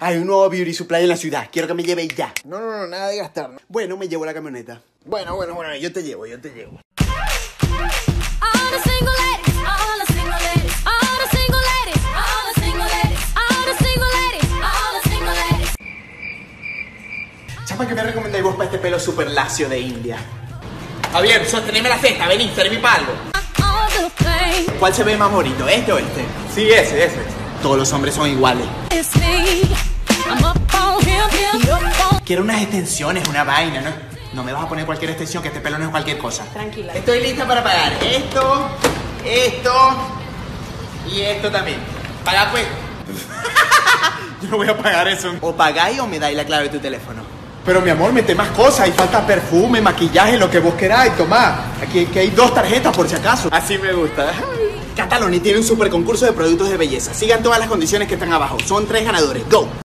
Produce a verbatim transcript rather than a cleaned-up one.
Hay un nuevo beauty supply en la ciudad. Quiero que me llevéis ya. No, no, no, nada de gastar. ¿No? Bueno, me llevo la camioneta. Bueno, bueno, bueno, yo te llevo, yo te llevo. Chapa, ¿qué me recomendáis vos para este pelo super lacio de India? Javier, sosteneme la cesta, vení, serví para algo. ¿Cuál se ve más bonito, este o este? Sí, ese, ese. Todos los hombres son iguales. Quiero unas extensiones, una vaina, ¿no? No me vas a poner cualquier extensión, que este pelo no es cualquier cosa. Tranquila. Estoy lista para pagar esto, esto y esto también. Paga pues. Yo no voy a pagar eso. O pagáis o me dais la clave de tu teléfono. Pero mi amor, mete más cosas, hay falta perfume, maquillaje, lo que vos queráis, tomá. Aquí, aquí hay dos tarjetas por si acaso. Así me gusta. Cataloni tiene un super concurso de productos de belleza. Sigan todas las condiciones que están abajo. Son tres ganadores. Go.